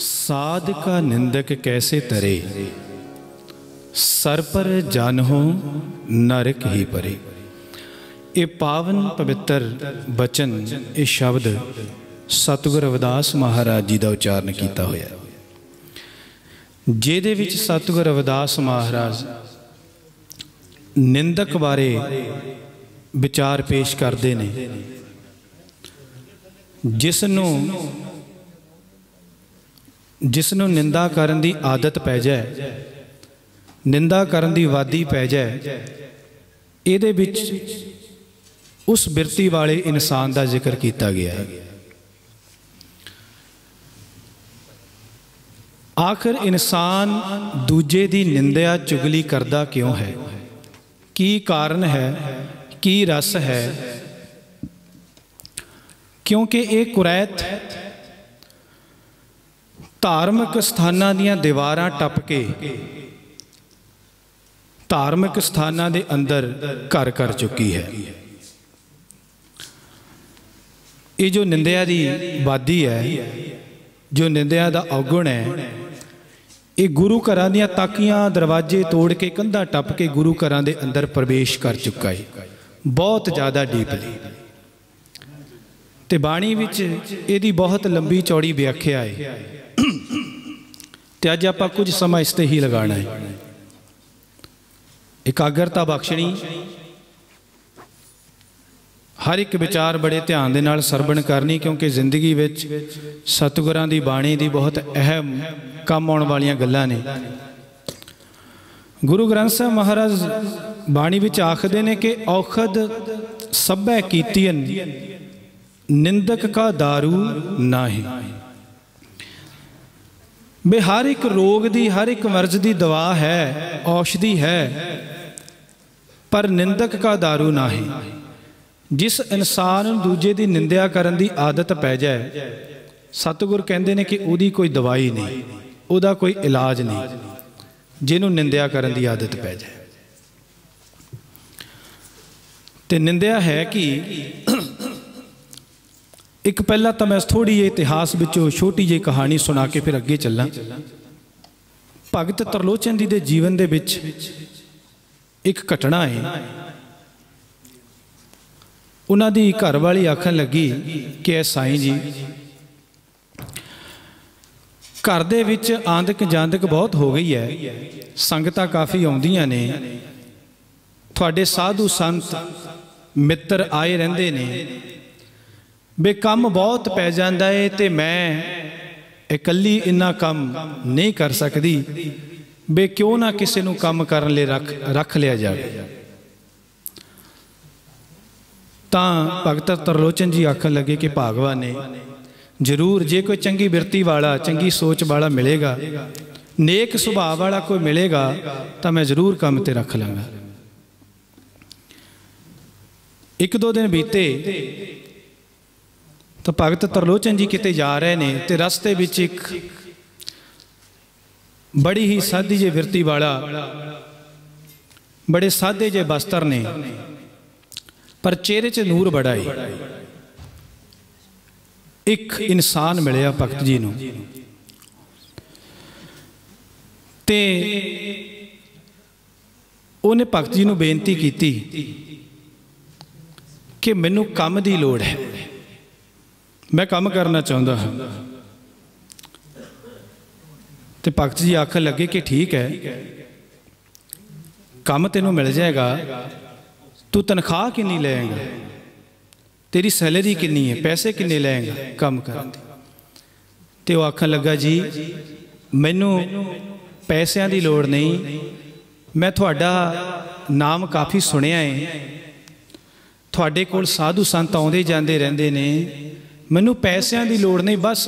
साध का निंदक कैसे तरे, सर पर जन हो नरक ही परे। ये पावन पवित्र बचन, ये शब्द सतगुर रविदास महाराज जी का उच्चारण किया होया, जिहदे विच सतगुर रविदास महाराज निंदक बारे विचार पेश करते ने। जिसनों निंदा करन दी आदत पै जाए, निंदा करन दी वादी पै जाए, इहदे विच उस बिरती वाले इंसान का जिक्र किया गया है। आखिर इंसान दूजे दी निंदा चुगली करदा क्यों है, की कारण है, की रस है? क्योंकि ये कुरैत धार्मिक स्थानां दीयां दीवारां टप के धार्मिक स्थानां दे अंदर घर कर चुकी है। ये जो निंदिया दी वादी है, जो निंदिया दा अवगुण है, ये गुरु घरां दीयां ताकियां दरवाजे तोड़ के कंधां टप के गुरु घरां दे अंदर प्रवेश कर चुका है, बहुत ज़्यादा डीपली। ते बाणी विच इहदी बहुत लंबी चौड़ी व्याख्या है, ते अज आपां कुछ समा इस ते ही लगाना है। एकाग्रता बख्शणी, हर एक विचार बड़े ध्यान दे नाल सरवण करनी, क्योंकि जिंदगी विच सतगुरां दी बाणी दी बहुत अहम काम आउण वालियां गल्लां ने। गुरु ग्रंथ साहिब महाराज बाणी विच आखदे ने कि औखद सभै कीतियन, निंदक का दारू नाहि। बे हर एक रोग दी, हर एक मर्ज दी दवा है, औषधि है, पर निंदक का दारू नाहि। जिस इंसान दूजे की निंदा करन दी आदत पै जाए, सतगुर कहते हैं कि उहदी कोई दवाई नहीं, उहदा कोई इलाज नहीं, जिन्हों निंदा करन दी आदत पै जाए। ते निंदा है कि एक पहला तो मैं थोड़ी जी इतिहास विचों छोटी जी कहानी सुना के फिर अगे चलना। भगत तरलोचन जी के जीवन दे विच एक घटना है। उन्हां दी घरवाली आखन लगी कि साईं जी, घर दे विच आंदक जांदक बहुत हो गई है, संगतां काफ़ी आउंदियां ने, तुहाडे साधु संत मित्र आए रहिंदे ने, बे कम बहुत पै जांदा है, ते मैं इकल्ली इन्ना कम नहीं कर सकती, बे क्यों ना किसी नूं कम करन लई रख लिया जाए। तां भगत तरलोचन जी आखन लगे कि भागवान ने जरूर, जे कोई चंगी बिरती वाला, चंगी सोच वाला मिलेगा, नेक सुभाव वाला कोई मिलेगा, तो मैं जरूर काम ते रख लांगा। एक दो दिन बीते तो भगत तरलोचन जी किते जा रहे ने, ते रस्ते विच एक बड़ी ही सादी जे बिरती वाला, बड़े सादे जे बस्तर ने, पर चेहरे च नूर बड़ा है। एक इंसान मिलिया भगत जी नूं, ते उन्हें भगत जी नूं बेनती की कि मैनूं काम दी लोड़ है, मैं काम करना चाहता हाँ। तो भगत जी आखन लगे कि ठीक है, काम तेनों मिल जाएगा, तू तनख्वाह कितनी लेगा, तेरी सैलरी कितनी है, पैसे कितने लेगा काम करने दे। तो वह आखन लगा जी, मैनू पैसों की लोड़ नहीं, मैं थोड़ा नाम काफ़ी सुनिया है, थोड़े कोल साधु संत आउंदे जांदे रहिंदे ने, मैनू पैसों की लोड़ नहीं, बस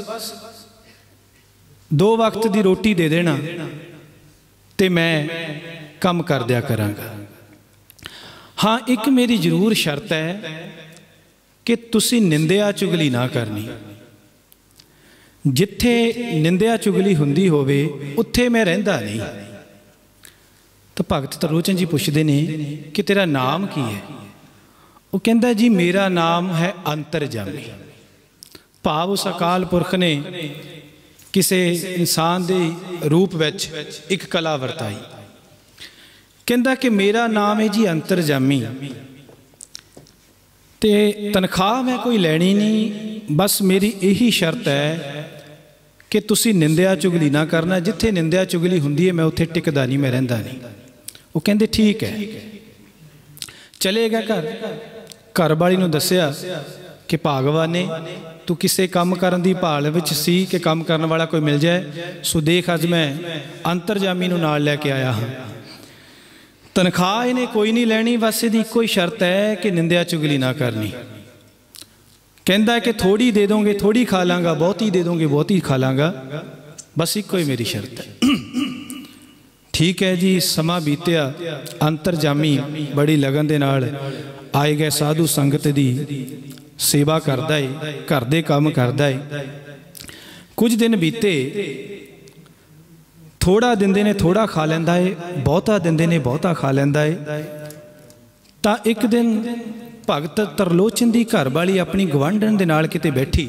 2 वक्त की रोटी दे देना, तो मैं काम कर दिया करांगा। हाँ, एक मेरी जरूर शर्त है कि तुसी निंदिया चुगली ना करनी। जिथे निंदिया चुगली हुंदी होवे उत्थे मैं रहिंदा नहीं। तो भगत तरलोचन जी पुछदे ने कि तेरा नाम की है? वो कहता जी मेरा नाम है अंतरजामी। भाव उस अकाल पुरख ने किसी इंसान के रूप विच एक कला वरताई। कहंदा कि मेरा नाम है जी अंतरजामी, ते तनख्वाह मैं कोई लैनी नहीं, बस मेरी यही शर्त है कि तुसी निंदिया चुगली ना करना, जिथे निंदिया चुगली हुंदी है मैं उत्थे टिकदा नहीं, मैं रहिंदा नहीं। वो कहंदे ठीक है। चले गया घर, घर वाली नूं दस्सिया कि भागवान ने तू किसी काम करन दी भाल विच सी कि काम करन वाला कोई मिल जाए, सो देख अज मैं अंतरजामी नूं नाल लैके आया हाँ। तनख्वाह इन्हें कोई नहीं लैनी, बस इहदी इक्को ही शर्त है कि निंदिया चुगली ना करनी। कहंदा कि थोड़ी दे दोगे थोड़ी खा लांगा, बहुती दे दोगे बहुती खा लांगा, बस इक्को ही मेरी शर्त है। ठीक है जी। समा बीतिया, अंतरजामी बड़ी लगन दे नाल आए गए साधु संगत दी सेवा करदा है, घर दे काम करदा है। कुछ दिन बीते, थोड़ा दिंदे ने थोड़ा खा लैंदा है, बहुता दिंदे ने बहुता खा लैंदा है। तां एक दिन भगत तरलोचन दी घर वाली अपनी गवांढण दे नाल किते बैठी,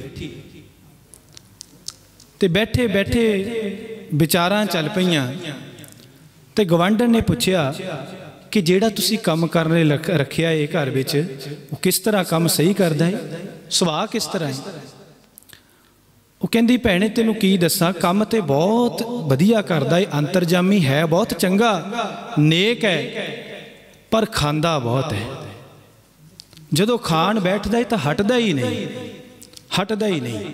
ते बैठे बैठे विचारां चल पईयां। ते गवांढण ने पुछया कि जेड़ा तुसी काम करने रखिया है घर विच, वो किस तरह काम सही करदा है, सुभाव किस तरह है? वो कहंदी भैणे तेनू की दसां, काम ते बहुत वधिया करदा है, अंतरजामी है, बहुत चंगा नेक है, पर खांदा बहुत है। जदों खाण बैठदा है तो हटदा ही नहीं, हटदा ही नहीं।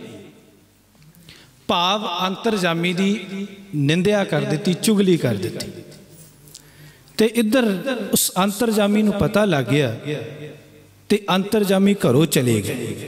भाव अंतरजामी दी निंदिया कर दिती, चुगली कर दिती। ते इधर उस अंतरजामी नूं पता लग गया, ते अंतरजामी घरों चले गए।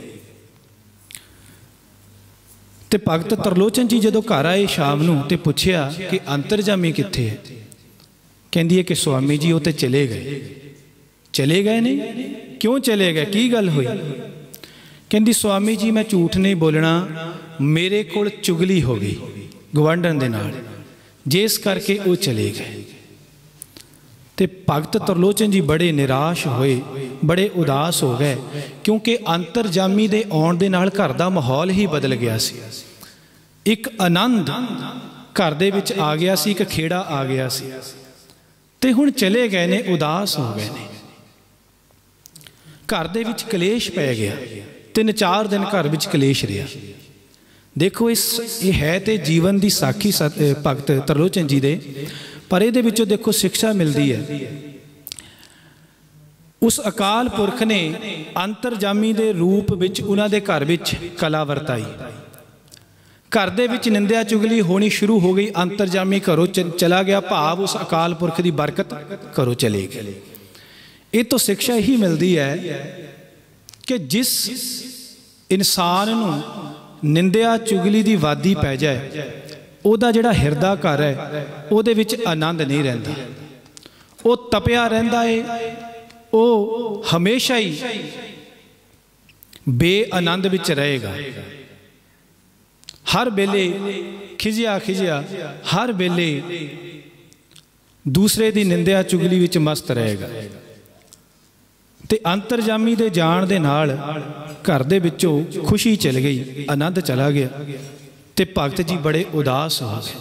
ते भगत तरलोचन जी जदों घर आए शाम नूं ते पुछया कि अंतरजामी कित्थे है? कहंदी है कि स्वामी जी वो तो चले गए। चले गए ने? क्यों चले गए, की गल हुई? कहंदी स्वामी जी मैं झूठ नहीं बोलना, मेरे कोल चुगली हो गई गवांढण दे नाल, जिस करके वो चले गए। ते भगत तरलोचन जी बड़े निराश होए, बड़े उदास हो गए, क्योंकि अंतरजामी दे आउण दे नाल घर दा माहौल ही बदल गया सी। एक आनंद घर दे विच आ गया सी, एक खेड़ा आ गया सी, ते हुण चले गए ने, उदास हो गए ने। घर दे विच कलेश पै गया, 3-4 दिन घर विच कलेश रहा। देखो ये है तो जीवन की साखी भगत तरलोचन जी दे, पर ये विचों देखो शिक्षा मिलती है। उस अकाल पुरख ने अंतरजामी दे रूप विच उन्हां दे घर विच कला वरताई। घर दे विच निंदिया चुगली होनी शुरू हो गई, अंतरजामी घरों चला गया, भाव उस अकाल पुरख की बरकत घरों चले गए। ये तो शिक्षा यही मिलती है कि जिस इंसान नूं निंदिया चुगली की वादी पै जाए, उहदा जिहड़ा हिरदा घर है उहदे विच आनंद नहीं रहिंदा, वो तपिया रहिंदा है, वो हमेशा ही बेआनंद विच रहेगा। हर वेले खिजिया खिजिया, हर वेले दूसरे की निंदिया चुगली विच मस्त रहेगा। ते अंतरजामी दे जाण दे नाल घर दे विचों खुशी चल गई, आनंद चला गया, ते भगत जी बड़े उदास हो गए।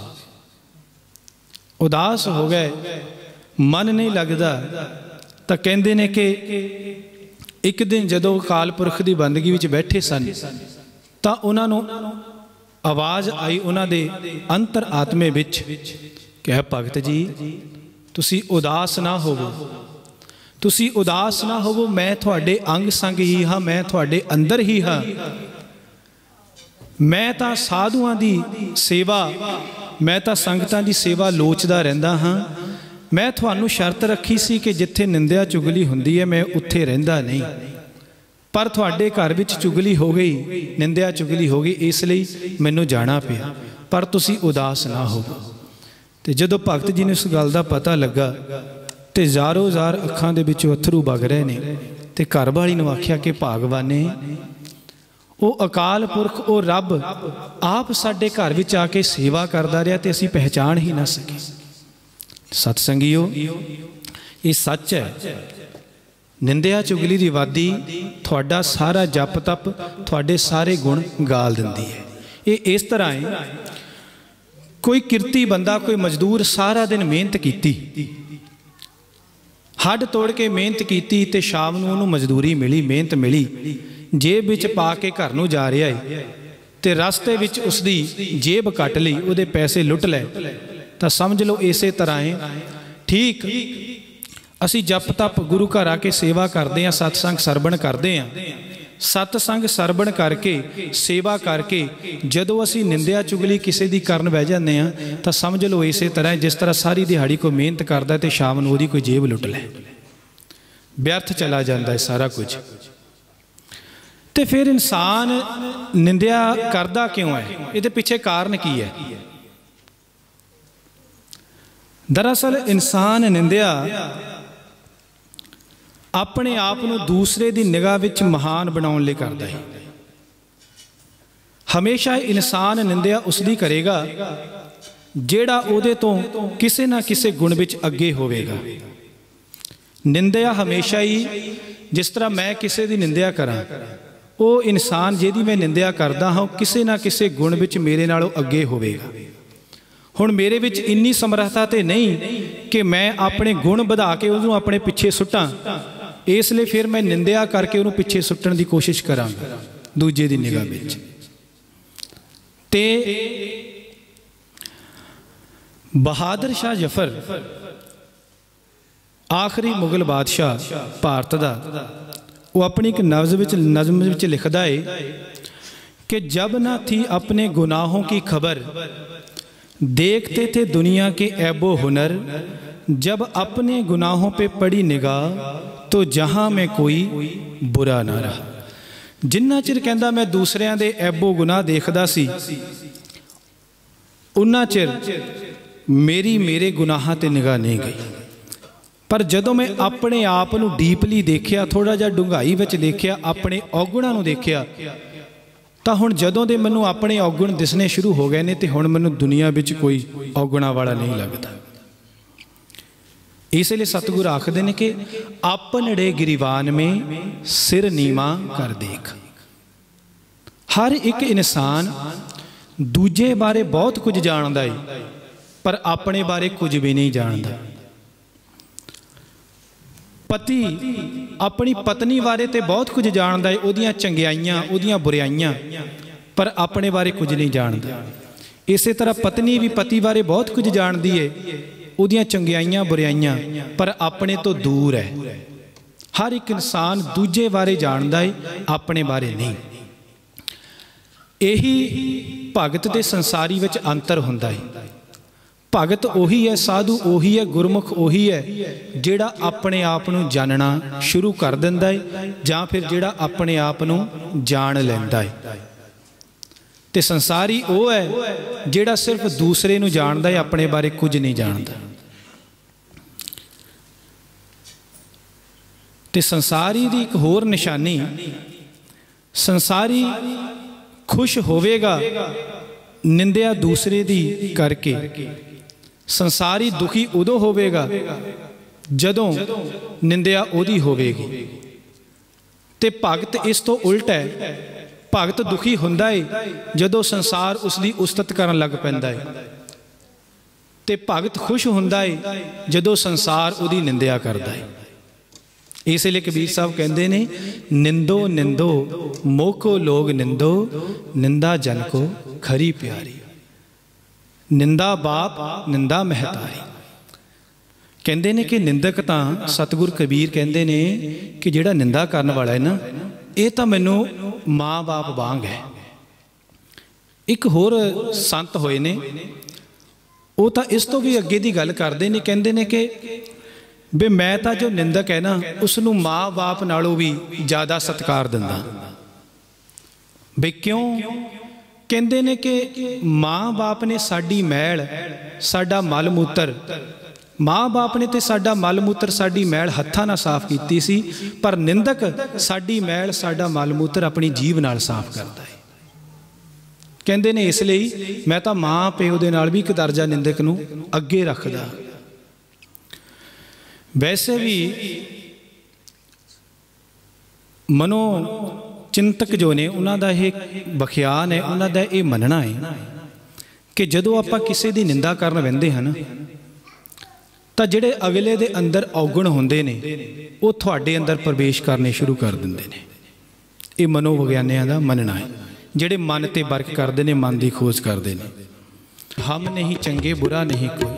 उदास हो गए, मन नहीं लगता। तो कहते ने कि एक दिन जदों अकाल पुरख की बंदगी विच बैठे सन, तो उन्होंने आवाज़ आई उन्हों दे अंतर आत्मे विच कि भगत जी तुसी उदास ना होवो, तुसी उदास ना होवो, मैं थोड़े अंग संग ही हाँ, मैं थोड़े अंदर ही हाँ। मैं तो साधुआं दी सेवा, मैं तो संगतां दी सेवा लोचदा रहिंदा हाँ। मैं तुहानू शर्त रखी सी कि जिथे निंदिया चुगली हुंदी है मैं उत्थे रहिंदा नहीं, पर तुहाडे घर विच चुगली हो गई, निंदिया चुगली हो गई, इसलिए मैनू जाना पिया, पर तुसी उदास ना होवो। ते जदों भगत जी ने उस गल दा पता लगा तो ज़ारों ज़ार अखां दे विचों अथरू वग रहे ने। ते घर वाली नूं आखिया कि भागवाने वो अकाल पुरख, वो रब आप साडे घर विच आके सेवा करदा रहा ते असीं पहचान ही ना सके। सतसंगियो ये सच है, निंदिया चुगली दी वादी थोड़ा सारा जप तप, थोड़े सारे गुण गाल दिंदी है। ये इस तरह है कोई किरती बंदा, कोई मजदूर सारा दिन मेहनत की, हड तोड़ के मेहनत की, तो शाम नूं उहनूं मजदूरी मिली, मेहनत मिली, जेब विच पा के घर नूं जा रहा है, तो रस्ते विच उसदी जेब कट ली, उहदे पैसे लुट लै, तो समझ लो इसे तरह है। ठीक असी जप तप गुरु घर आके सेवा करते हैं, सत्संग सरवण करते हैं, सत्संग सरवण करके सेवा करके जदों असी निंदिया चुगली किसी की करन बह जाते हैं, तो समझ लो इस तरह जिस तरह सारी दिहाड़ी कोई मेहनत करता है तो शाम नूं उहदी कोई जेब लुट लै, व्यर्थ चला जाता है सारा कुछ। तो फिर इंसान निंदिया करता क्यों है, ये पिछे कारण की है? दरअसल इंसान निंदिया अपने आप को दूसरे की निगाह विच महान बनाउण लई करदा है। हमेशा इंसान निंदिया उसकी करेगा जिहड़ा उहदे तो किसी ना किसी गुण विच अगे होवेगा। निंदिया हमेशा ही, जिस तरह मैं किसी की निंदिया करा, वो इंसान जिहदी मैं निंदिया करदा हाँ किसी ना किसी गुण विच मेरे नालों अगे होवेगा। हुण मेरे विच इन्नी समर्था तो नहीं कि मैं अपने गुण वधा के उहनूं अपने पिछे सुट्टां, इसलिए फिर मैं निंदिया करके उहनूं पिछे सुट्टण की कोशिश करांगा दूजे की निगाह विच। ते बहादुर शाह जफर आखिरी मुगल बादशाह भारत का, वो अपनी एक नज़म विच लिखदा है कि जब ना थी अपने गुनाहों की खबर, देखते थे दुनिया के ऐबो हुनर, जब अपने गुनाहों पे पड़ी निगाह तो जहां में कोई बुरा ना रहा। जिन्ना चिर कहंदा मैं दूसरियां दे ऐबो गुनाह देखदा सी, उन्ना चिर मेरे गुनाहां ते निगाह नहीं गई। पर जदों मैं अपने आप नूं डीपली देखिया, थोड़ा जिहा डूंघाई विच देखिया, अपने औगुणां नूं देखिया, तो हुण जदों दे मैनूं अपने औगुण दिसने शुरू हो गए ने, तो हुण मैनूं दुनिया विच कोई औगुणा वाला नहीं लगता। इसलिए सतगुरु आखदे ने कि आपनड़े गिरीवान में सिर नीवा कर देख। हर एक इंसान दूजे बारे बहुत कुछ जानदा है, पर अपने बारे कुछ भी नहीं जानता। पति अपनी पत्नी बारे तो बहुत कुछ जानता है, उहदियां चंगियाइयां उहदियां बुराइयां, पर अपने बारे कुछ नहीं जानता। इस तरह पत्नी भी पति बारे बहुत कुछ जानती है, उहदियां चंगियाइयां बुराइयां, पर अपने तो दूर है। हर एक इंसान दूजे बारे जानता है, अपने बारे नहीं। यही भगत ते संसारी विच अंतर हुंदा है। भगत उही है, साधु उही है, गुरमुख उही है जिहड़ा अपने आप नूं जानना शुरू कर दिंदा है, जां फिर जिहड़ा अपने आप नूं जान लैंदा है। ते संसारी वो है जिहड़ा सिर्फ दूसरे नूं जानदा है, अपने बारे कुछ नहीं जानदा। ते संसारी दी एक होर निशानी, संसारी खुश होवेगा निंदिया दूसरे दी करके, संसारी दुखी उदों होवेगा जदों निंदिया उहदी होवेगी। ते भगत इस तो उल्ट है, भगत दुखी हुंदा है जदों संसार उसकी उस्तत करन लग पैंदा है, ते भगत खुश हुंदा है जदों संसार उहदी निंदिया करदा है। इसलिए कबीर साहब कहते ने, निंदो निंदो मोको लोग निंदो, निंदा जन को खरी प्यारी। निंदा बाप निंदा महतारी। कहते ने कि निंदक तां सतगुर कबीर कहते ने कि जिहड़ा निंदा करने वाला है ना, ये तो मैनू माँ बाप वांग है। एक होर संत होए ने, वो तो इस तो भी अगे की गल करते हैं, कहते हैं कि भी मैं तो जो निंदक है ना, उसनू माँ बाप नालों भी ज़्यादा सत्कार दिंदा। भी क्यों? कहते हैं कि माँ बाप ने साडी मैल, साडा मल मूत्र, माँ बाप ने तो साडा मल मूत्र साडी मैल हत्थां नाल साफ कीती सी, पर निंदक साडी मैल साडा मल मूत्र अपनी जीभ नाल साफ करता है। कहते ने इसलिए मैं तो माँ प्यो दे नाल भी एक दर्जा निंदक नूं अगे रखदा। वैसे भी मनो चिंतक जो ने, उन्हों का यह बखियान है, उन्हों का यह मनना है कि जदों आपां किसी दी निंदा करन बहिंदे हैं ना, तो जिहड़े अगले दे अंदर औगण हुंदे ने वो तुहाडे अंदर प्रवेश करने शुरू कर दिंदे ने। ये मनोविग्यानियां दा मनना है, जिहड़े मन ते वर्क करदे ने, मन दी खोज करदे ने। हम नहीं चंगे बुरा नहीं कोई,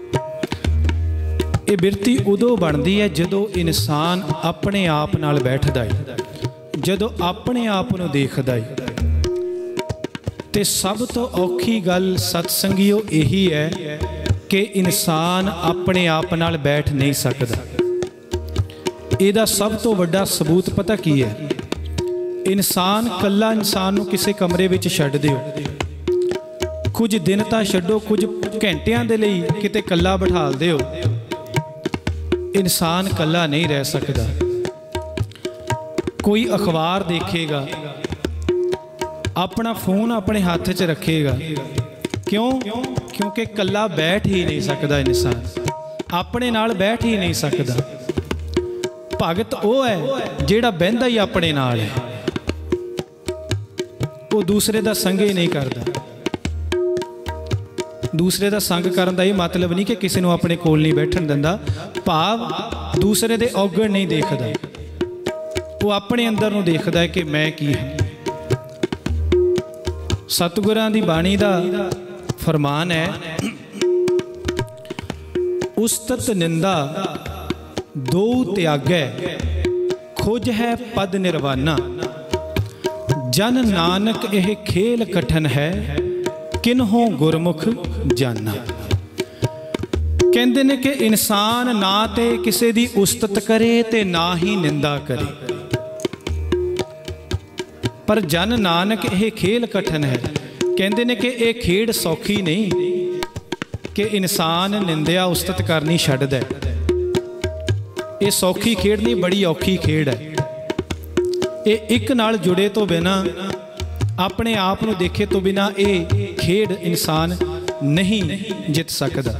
ये बिरती उदों बनती है जदों इंसान अपने आप नाल बैठदा है, जदों अपने आप नूं देखदा है। ते सब तो औखी गल सतसंगियो यही है कि इंसान अपने आप नाल बैठ नहीं सकता। इहदा सब तो वड्डा सबूत पता की है? इंसान कल्ला इंसान नूं किसी कमरे विच छड्ड दिओ, कुछ दिन तां छड्डो, कुछ घंटियां दे लई किते कल्ला बिठाल दिओ, इंसान कल्ला नहीं रह सकता। कोई अखबार देखेगा, अपना फोन अपने हाथ च रखेगा, क्यों? क्योंकि कल्ला बैठ ही नहीं सकता इंसान, अपने नाल बैठ ही नहीं सकता। भगत वो है जिहड़ा बहिंदा ही अपने नाल है, वो दूसरे दा संग ही नहीं करता। दूसरे दा संग करन दा ये मतलब नहीं कि किसी नूं अपने कोल नहीं बैठण दिंदा, भाव दूसरे दे औगण नहीं देखदा, वो अपने अंदर नूं देखदा है कि मैं की हां। सतगुरां दी बाणी दा फरमान है, उस्तत निंदा दो त्यागै, खोज है पद निर्वाना। जन नानक यह खेल कठन है, किन्हों गुरमुख जाना। कहते ने कि इंसान ना ते किसी दी उस्तत करे ते ना ही निंदा करे, पर जन नानक यह खेल कठन है। कहते ने कि यह खेड सौखी नहीं कि इंसान निंदिया उस्तत करनी छड्ड दे। ये सौखी खेड नहीं, बड़ी औखी खेड है। ये एक नाल जुड़े तो बिना, अपने आप को देखे तो बिना ये खेड इंसान नहीं जित सकता।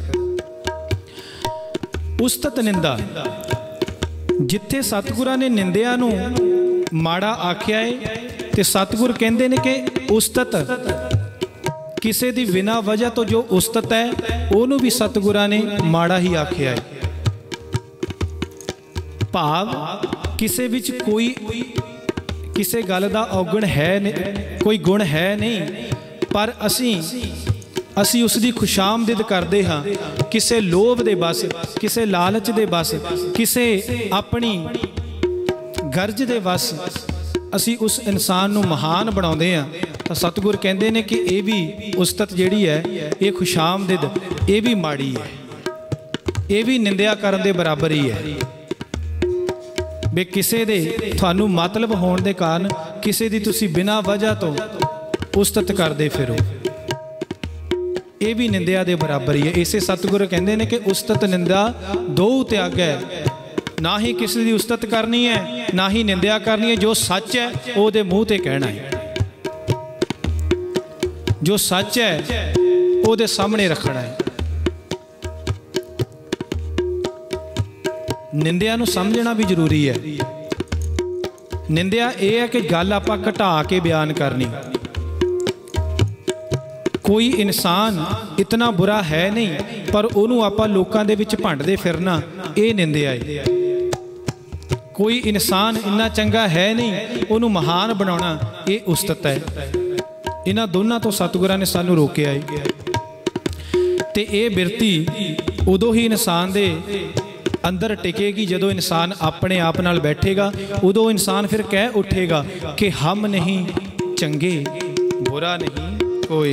उस्तत निंदा, जिथे सतगुरां ने निंदिया नूं माड़ा आख्या है, ते सतगुर कहंदे ने कि उस्तत किसी दी बिना वजह तो जो उस्तत है उहनूं भी सतगुरां ने माड़ा ही आख्या है। भाव किसी विच कोई किसी गल दा औगण है नहीं, कोई गुण है नहीं, पर असी उसकी खुशामदिद करते हाँ किसी लोभ दे बस, किसी लालच दे बस, किसी अपनी गर्ज दे बस असी उस इंसान नूं महान बनाउंदे हां। तो सतगुर कहंदे ने कि ये भी उस्तत जिहड़ी है, ये खुशामदिद, ये भी माड़ी है, ये भी निंदिया करन दे बराबर ही है। बे किसी दे थानू मतलब होने के कारण किसी दी तुसी बिना वजह तो उस्तत करते फिरो, ये भी निंदिया दे बराबर ही है। इसे सतगुर कहते हैं कि उस्तत निंदा दो त्याग है, ना ही किसी की उस्तत करनी है ना ही निंदिया करनी है। जो सच है वो दे मूँह ते कहना है, जो सच है वो दे सामने रखना है। निंदिया नूं समझना भी जरूरी है। निंदिया यह है कि गल आपां घटा के बयान करनी। कोई इंसान इतना बुरा है नहीं, पर उन्होंने आपां लोकां दे विच भंडदे फिरना, ये निंदिया है। कोई इंसान इन्ना चंगा है नहीं, उन्होंने महान बनाना, ये उस्तत है। इन्हां दोनों तो सतगुरां ने सानू रोकिया है। ते ये बिरती उदों ही इंसान दे अंदर टिकेगी जदों इंसान अपने आप नाल बैठेगा। उदों इंसान फिर कह उठेगा कि हम नहीं चंगे बुरा नहीं कोई।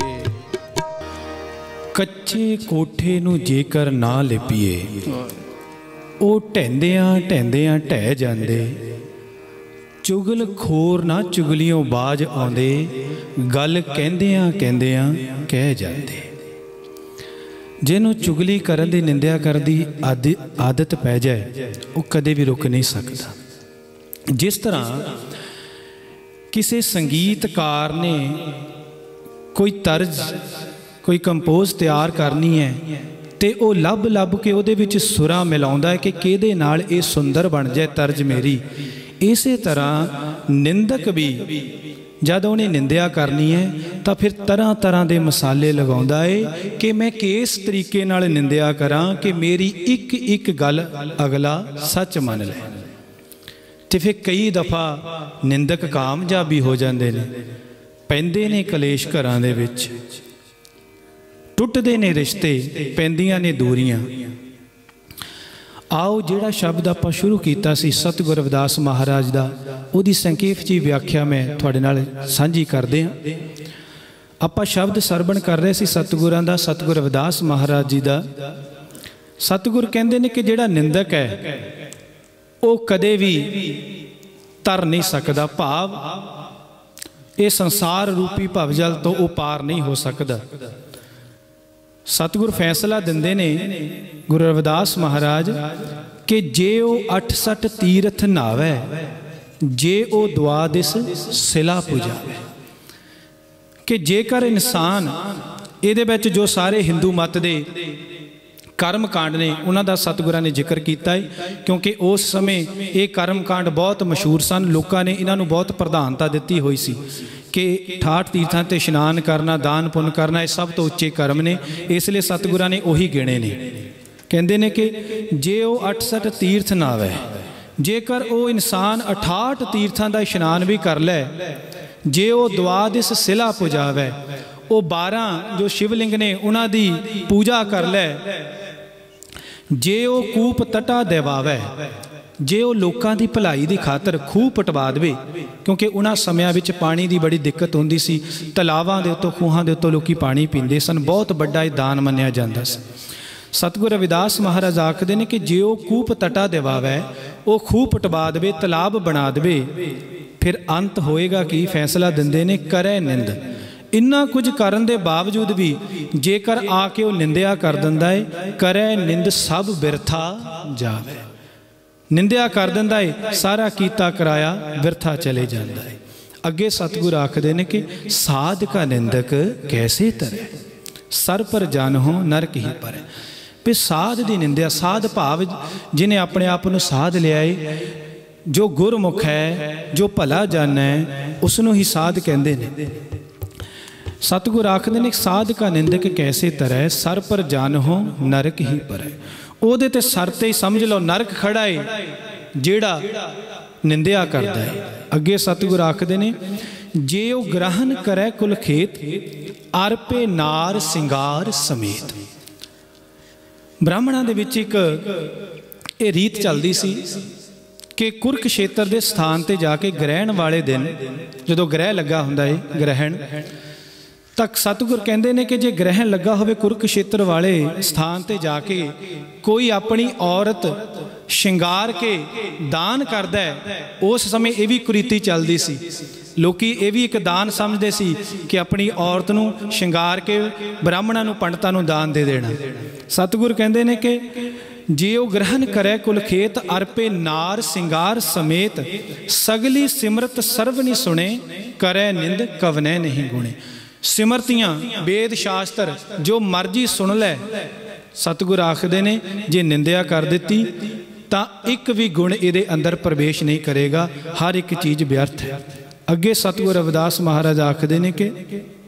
कच्चे कोठे नूं जेकर ना लिपीए, वो ढहंदियां ढहंदियां ढह जांदे। चुगल खोर ना चुगलियों बाज आउंदे, गल कहंदियां कहंदियां कह जांदे। जिन्हों चुगली करन दी निंदिया करन दी आदत पै जाए, वो कदे भी रुक नहीं सकता। जिस तरह किसी संगीतकार ने कोई तर्ज कोई कंपोज तैयार करनी है तो वह लभ लभ के उहदे विच सुरां मिलाउंदा है कि किहदे नाल ये सुंदर बन जाए तर्ज मेरी। इस तरह निंदक भी जद उन्हें निंदिया करनी है तो फिर तरह तरह के मसाले लगाउंदा है कि मैं किस तरीके नाल निंदिया करा कि मेरी एक एक गल अगला सच मान ले। तो फिर कई दफ़ा निंदक कामयाब भी हो जाते हैं, पैंदे ने कलेश घरां दे विच, टुटदे ने रिश्ते, पैंदियां ने दूरियां। आओ जिहड़ा शब्द आपां शुरू कीता सी सतगुर रविदास महाराज दा, उहदी संखेप जी व्याख्या मैं तुहाडे नाल साझी करदे हां। आपां शब्द सरवण कर रहे सी सतगुरां दा, सतगुर रविदास महाराज जी दा। सतगुर कहंदे ने कि जिहड़ा निंदक है वो कदे भी तर नहीं सकदा, भाव ये संसार रूपी भवजल तो वो पार नहीं हो सकता। सतगुर फैसला दिंदे ने गुरु रविदास महाराज कि जे वो 68 तीरथ नावे, जे वो द्वादश सिला पूजावे, कि जेकर इंसान ये विच जो सारे हिंदू मत दे कर्म कांड ने उन्हों का सतगुरां ने जिक्र किया है, क्योंकि उस समय ये कर्म कांड बहुत मशहूर सन, लोगों ने इन्हों बहुत प्रधानता दी हुई सी कि 68 तीर्थां ते इशनान करना, दान पुण्य करना, ये सब तो उच्चे कर्म ने, इसलिए सतगुरां ने उही गिणे ने। कहते हैं कि जे वो 68 तीर्थ ना आवे, जेकर वो इंसान 68 तीर्थां का इशनान भी कर लै, जे वो द्वादश सिला पुजावे, वो 12 जो शिवलिंग ने उन्हां दी पूजा कर लै, जे वो कूप तटा देवावे, जे वो लोगों की भलाई की खातर खूह पटवा दे, क्योंकि उन्होंने समयां विच पानी की बड़ी दिक्कत होंदी सी, तलावां दे उत्तों खूहां दे उत्तों लोग पानी पींदे सन, बहुत बड़ा ये दान मन्निया जाता सी। सतगुर रविदास महाराज आखदे ने कि जे वो कूप तटा देवावे, वो खूह पटवा दे, तलाब बना दे, फिर अंत होएगा कि फैसला दिंदे ने करे निंद। इन्ना कुछ करन दे बावजूद भी जेकर आके वो निंदिया कर दिंदा है, करे निंद सब बिरथा जावे, निंदिया कर दिंदा है, सारा कीता कराया बिरथा चले जाता है। अगे सतगुर आखदे ने कि साध का निंदक कैसे तरे, सर पर जान हो नरक ही पर। भी साध की निंदिया, साध भाव जिन्हें अपने आप को साध लिया है, जो गुरमुख है, जो भला जन है, उसनों ही साध कहते हैं। सतगुर आखदे ने साध का निंदक कैसे तरह, सर पर जान हो नरक ही पर। ਉਹਦੇ ते सर ते ही समझ लो नरक खड़ा है जेड़ा निंदिया करता है। अगे सतगुर आखदे ने जे वो ग्रहण करे कुल खेत, अरपे नार सिंगार समेत। ब्राह्मणों के विच एक ये रीत चलती सी कि कुरुक्षेत्र के स्थान पर जाके ग्रहण वाले दिन, जो ग्रह लगा हुंदा है ग्रहण, तक सतगुर कहते हैं कि जे ग्रहण लगा हो कुरुक्षेत्र वाले स्थान पर जाके कोई अपनी औरत शिंगार के दान करदा है, उस समय ये भी कुरीति चलती सी, लोकी ये भी एक दान समझते सी कि अपनी औरत नूं शिंगार के ब्राह्मणों नूं पंडितां नूं दान दे देना। सतगुर कहते हैं कि जे वो ग्रहण करे कुल खेत, अरपे नार सिंगार समेत, सगली सिमरत सर्वनी सुने, करे निंद कवने नहीं गुणे। सिमरतियाँ वेद शास्त्र जो मर्जी सुन लै, सतगुर आखदे ने जे निंदिया कर दी तो एक भी गुण ये अंदर प्रवेश नहीं करेगा, हर एक चीज़ व्यर्थ है। अगे सतगुर रविदास महाराज आखदे ने कि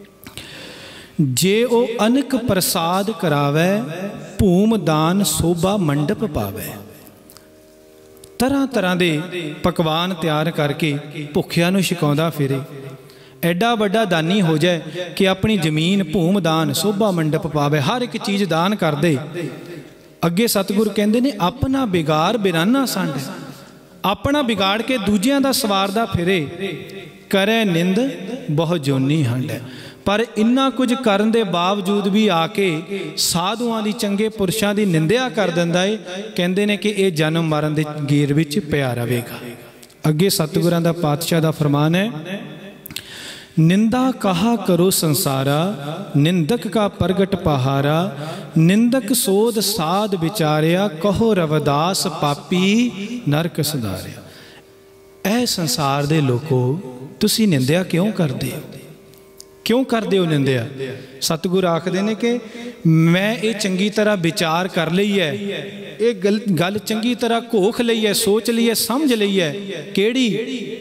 जे वो अनक प्रसाद करावे, भूम दान शोभा मंडप पावे। तरह तरह के पकवान तैयार करके भुखिया नूं छकाउंदा फिरे, एडा बड़ा दानी हो जाए कि अपनी जमीन भूम दान शोभा मंडप पावे, हर एक चीज़ दान कर दे। अगे सतगुर कहते ने अपना बिगाड़ बिराना संड, अपना बिगाड़ के दूजियां दा सवारदा फिरे, करे निंद बहुत जोनी हंड। पर इन्ना कुछ करन दे बावजूद भी आके साधुआं दी चंगे पुरुषां दी निंदिया कर दिंदा है, कहंदे ने कि यह जन्म मरण दे घेर विच पिया रहेगा। अगे सतगुरां दा पातशाह दा फरमान है, निंदा कहा करो संसारा, निंदक का प्रगट पहारा, निंदक सोध साध विचारिया, कहो रविदास पापी नरक सुधारिया। ऐ संसार दे लोगो तुसी निंदिया क्यों करदे हो, क्यों करदे हो निंदिया। सतगुर आखदे ने कि मैं ये चंगी तरह विचार कर ली है, ये गल चंगी तरह घोख ली है, सोच ली है, समझ ली है, केड़ी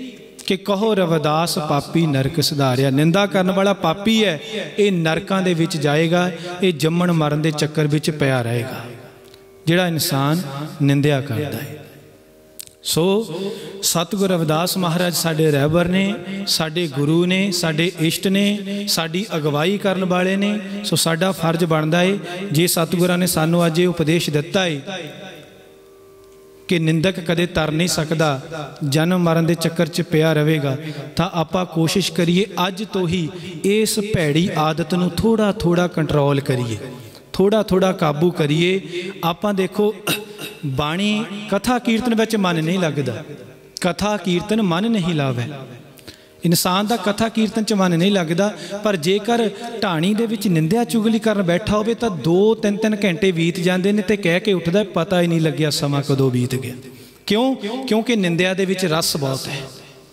कि कहो रविदास पापी नरक सुधारिया। निंदा करने वाला पापी है, ये नरकां दे विच जाएगा, ये जम्मण मरण दे चक्कर विच पिया रहेगा जिहड़ा इंसान निंदिया करता है। सो सतगुरु रविदास महाराज साडे रहबर ने, साडे गुरु ने, साडे इष्ट ने, साडी अगवाई करन वाले ने। सो साडा फर्ज बनता है, जे सतगुरां ने सानू अज ये उपदेश दिता है कि निंदक कदे तर नहीं सकता, जन्म मरण के चक्कर च पिया रहेगा, तो आपां कोशिश करिए अज तो ही इस भैड़ी आदत नूं थोड़ा थोड़ा कंट्रोल करिए, थोड़ा थोड़ा काबू करिए। आपां देखो बाणी कथा कीर्तन विच मन नहीं लगता, कथा कीर्तन मन नहीं लावे, इंसान का कथा कीर्तन च मन नहीं लगता। पर जेकर ढाणी दे विच निंदिया चुगली करन बैठा होवे तो 2-3 घंटे बीत जाते हैं तो कह के उठदा पता ही नहीं लग्या समा कदों बीत गया। क्यों? क्योंकि निंदिया दे विच रस बहुत है,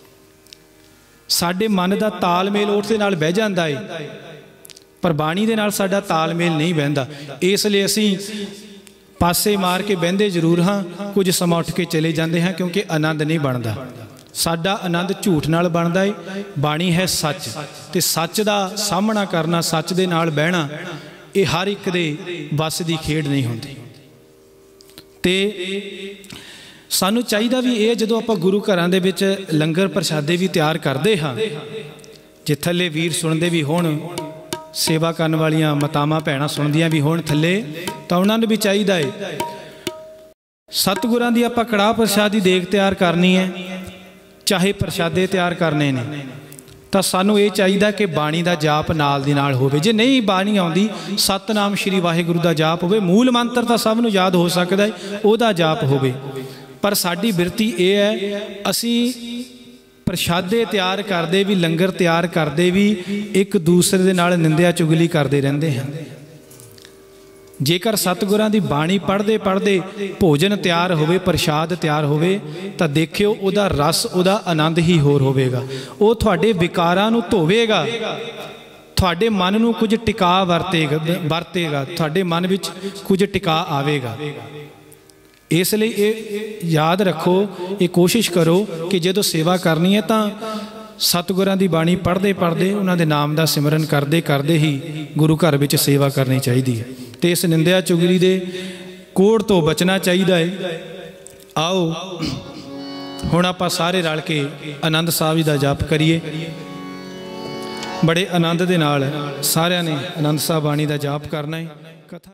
साडे मन का तालमेल उस दे नाल बह जांदा है, पर बाणी दे नाल साडा तालमेल नहीं बहंदा। इसलिए असीं पासे मार के बहंदे जरूर हाँ, कुछ समा उठ के चले जाते हैं, क्योंकि आनंद नहीं बनता। साडा आनंद झूठ नाल बनता है, बाणी है सच, ते सच का सामना करना, सच दे नाल बहना, ये हर एक दे बस की खेड नहीं होंदी। ते सानू चाहिदा भी ये, जदों आपां गुरु घरां दे विच लंगर प्रशादे भी तैयार करते हाँ, जे थल्ले वीर सुनते भी होण, सेवा करन वालियां मातावां भैणां सुनदियां भी होण थल्ले, तां उन्हां नूं भी चाहिदा है सतगुरां दी आपां कड़ाह प्रसाद दी देग तैयार करनी है, चाहे प्रशादे तैयार करने ने, तो सानू ये चाहिए कि बाणी का जाप नाल दी नाल होवे। जे नहीं बाणी आउंदी, सतनाम श्री वाहिगुरू का जाप होवे, मूल मंत्र तो सब नूं याद हो सकता है, ओहदा जाप होवे। पर साडी बिरती ये है, असी प्रशादे तैयार करते भी, लंगर तैयार करते भी, एक दूसरे दे नाल निंदिया चुगली करते रहंदे हैं। जेकर सतगुरां दी बाणी पढ़ते पढ़ते भोजन तैयार होवे, प्रशाद तैयार होवे, तो देखियो उहदा रस, उहदा आनंद ही होर होवेगा। वो तुहाडे विकारां नूं धोवेगा, तुहाडे मन नूं कुछ टिका वरतेगा, तुहाडे मन विच कुछ टिका आवेगा। इसलिए ये याद रखो, ये कोशिश करो कि जदों सेवा करनी है तो सतगुरां दी बाणी पढ़ते पढ़ते, उन्हां दे नाम दा सिमरन करते करते ही गुरु घर विच सेवा करनी चाहिए है। तो इस निंदिया चुगली दे कोड़ तो बचना चाहिए है। आओ हुण आपां सारे रल के आनंद साहब जी दा जाप करिए। बड़े आनंद दे नाल सारिआं ने आनंद साहब बाणी दा जाप करना है। कथा